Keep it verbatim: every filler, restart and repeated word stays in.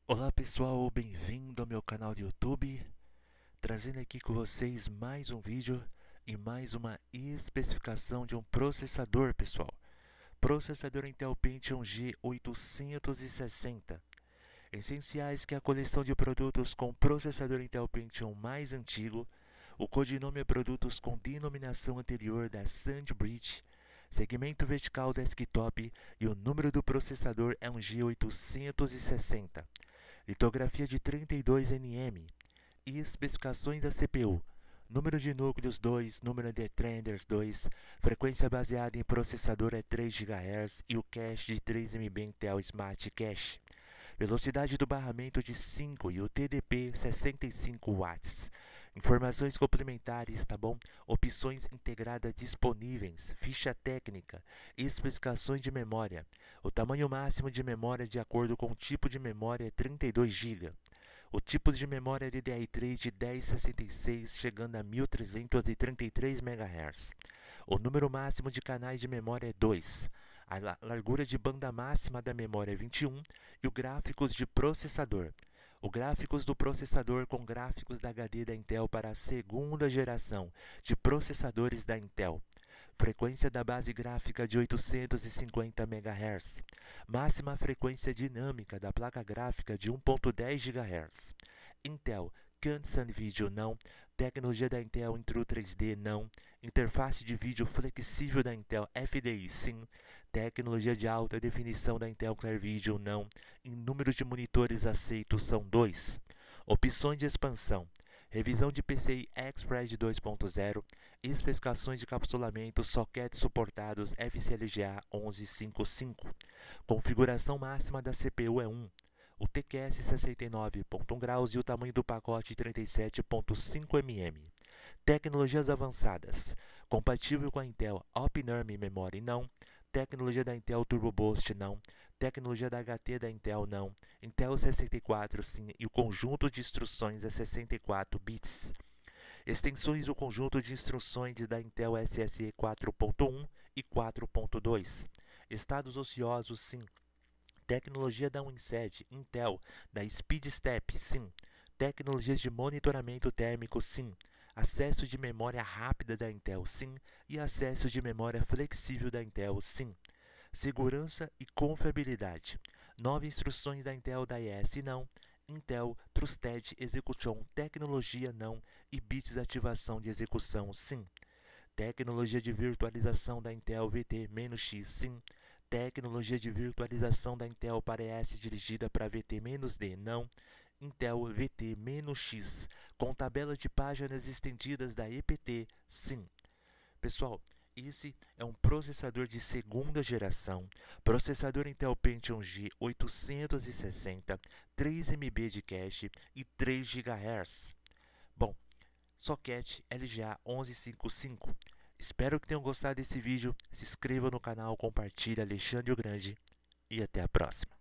Olá pessoal, bem-vindo ao meu canal do YouTube, trazendo aqui com vocês mais um vídeo e mais uma especificação de um processador, pessoal. Processador Intel Pentium G oitocentos e sessenta. Essenciais que é a coleção de produtos com processador Intel Pentium mais antigo, o codinome é produtos com denominação anterior da SandBridge, segmento vertical desktop e o número do processador é um G oitocentos e sessenta. Litografia de trinta e dois nanometros e especificações da C P U. Número de núcleos dois, número de threads dois, frequência baseada em processador é três gigahertz e o cache de três megabytes Intel Smart Cache. Velocidade do barramento de cinco e o T D P sessenta e cinco watts. Informações complementares, tá bom? Opções integradas disponíveis, ficha técnica, especificações de memória. O tamanho máximo de memória de acordo com o tipo de memória é trinta e dois gigas. O tipo de memória é D D R três de dez sessenta e seis chegando a mil trezentos e trinta e três megahertz. O número máximo de canais de memória é dois. A largura de banda máxima da memória é vinte e um e o gráficos de processador. O gráficos do processador com gráficos da H D da Intel para a segunda geração de processadores da Intel. Frequência da base gráfica de oitocentos e cinquenta megahertz. Máxima frequência dinâmica da placa gráfica de um ponto dez gigahertz. Intel Cansan Video não. Tecnologia da Intel Intro três D não. Interface de vídeo flexível da Intel F D I sim. Tecnologia de alta definição da Intel Clear Video não. Em número de monitores aceitos são dois. Opções de expansão. Revisão de P C I Express dois ponto zero, especificações de capsulamento, sockets suportados F C L G A onze cinquenta e cinco. Configuração máxima da C P U é um. O T Q S sessenta e nove ponto um graus e o tamanho do pacote trinta e sete ponto cinco milímetros. Tecnologias avançadas. Compatível com a Intel OpNARM Memory não. Tecnologia da Intel Turbo Boost não. Tecnologia da H T da Intel não. Intel sessenta e quatro sim e o conjunto de instruções é sessenta e quatro bits. Extensões do conjunto de instruções da Intel S S E quatro ponto um e quatro ponto dois. Estados ociosos sim. Tecnologia da WinSet, Intel, da SpeedStep, sim. Tecnologias de monitoramento térmico, sim. Acesso de memória rápida da Intel, sim. E acesso de memória flexível da Intel, sim. Segurança e confiabilidade. Nove instruções da Intel da I S, não. Intel Trusted Execution Tecnologia, não. E bits ativação de execução, sim. Tecnologia de virtualização da Intel V T-X, sim. Tecnologia de virtualização da Intel para E S dirigida para V T-D, não. Intel V T-X, com tabela de páginas estendidas da E P T, sim. Pessoal, esse é um processador de segunda geração, processador Intel Pentium G oitocentos e sessenta, três megabytes de cache e três gigahertz. Bom, socket L G A onze cinquenta e cinco. Espero que tenham gostado desse vídeo. Se inscreva no canal, compartilhe. Alexandre o Grande e até a próxima.